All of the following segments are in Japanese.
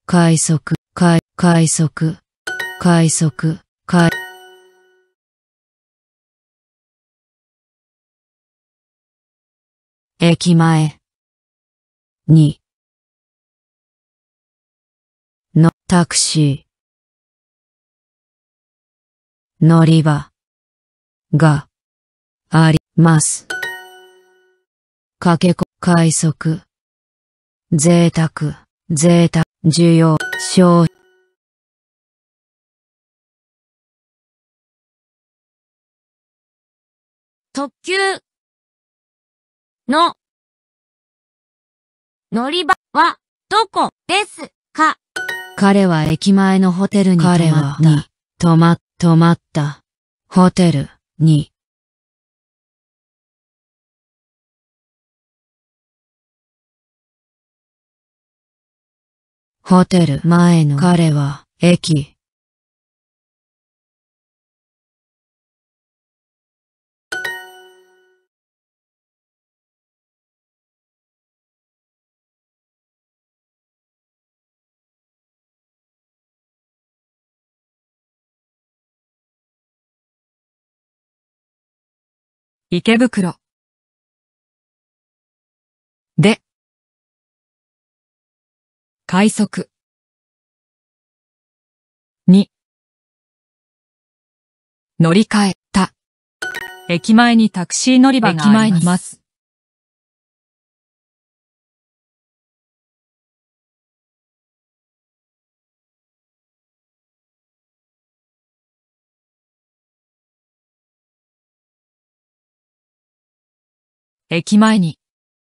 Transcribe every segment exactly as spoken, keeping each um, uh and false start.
快速、快、快速、快速、快。駅前にのタクシー乗り場があります。かけこ、快速、贅沢、贅沢、需要、消費。 特急の乗り場はどこですか？ 彼は駅前のホテルに泊まった。彼はに泊ま、泊まった。ホテルに。ホテル前の彼は駅。 池袋で快速に乗り換えた。駅前にタクシー乗り場があります。駅前に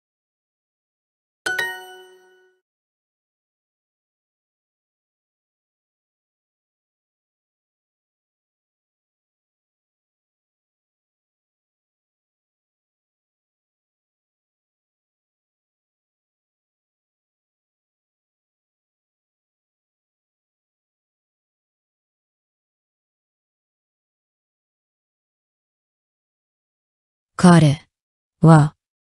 彼は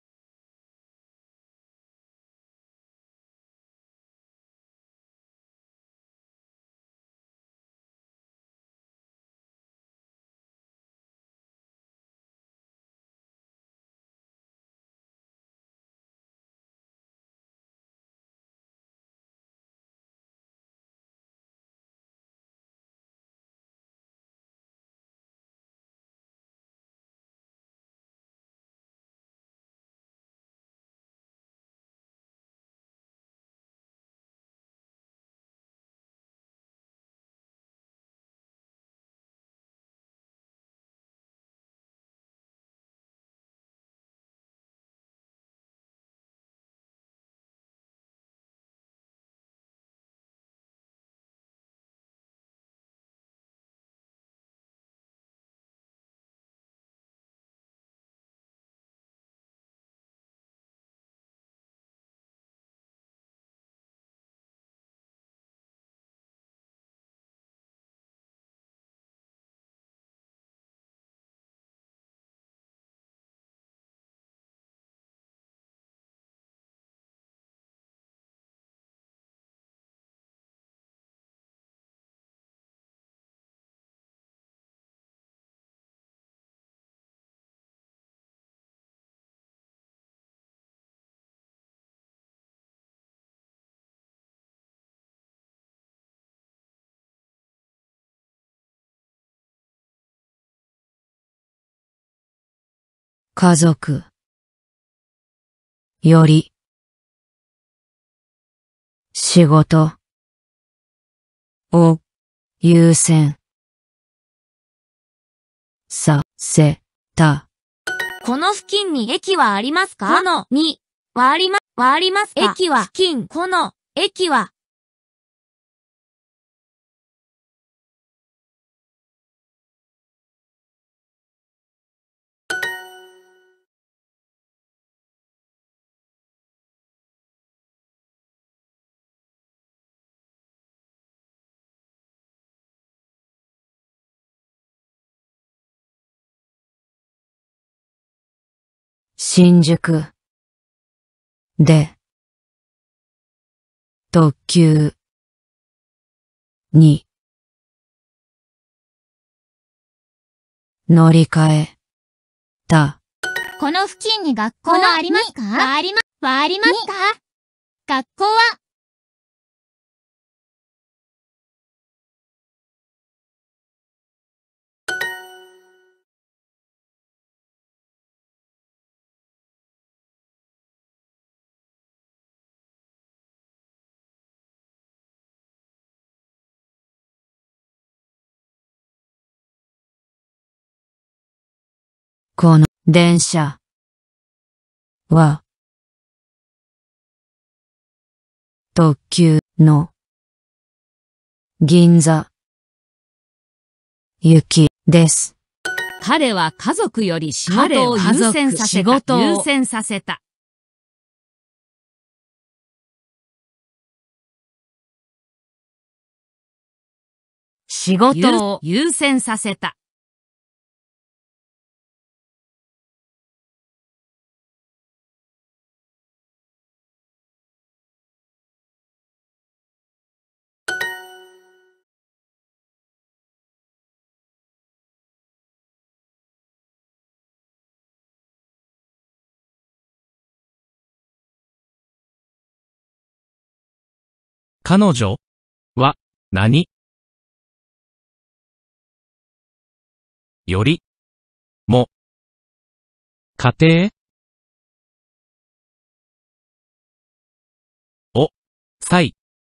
家族より仕事を優先させた。 この付近に駅はありますか？このにはありま、はありますか？駅は付近、この駅は新宿で特急に。乗り換え。た。 この付近に学校はありますか？はありま、はありますか？学校は、 この電車は特急の銀座行きです。 彼は家族より仕事を優先させた。優先させた。仕事を優先させた。 彼女は何？よりも家庭を際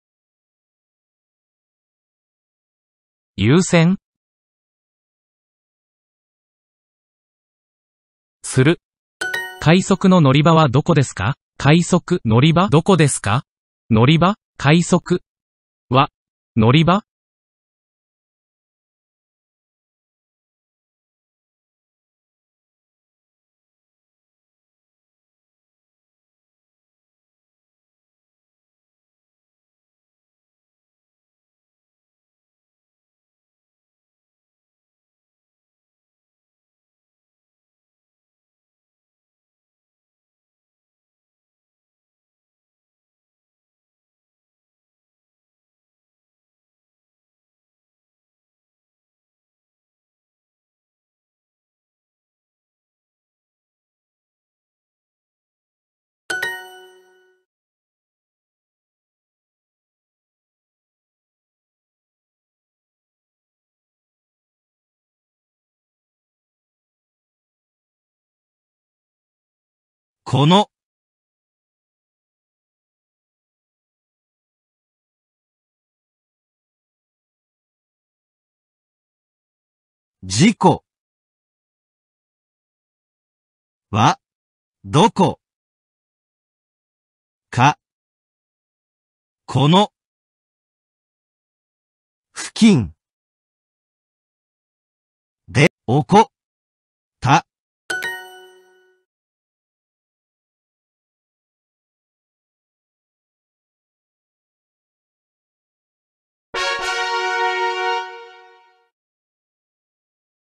優先する。快速の乗り場はどこですか？快速乗り場どこですか？乗り場快速は乗り場この事故はどこかこの付近で起こ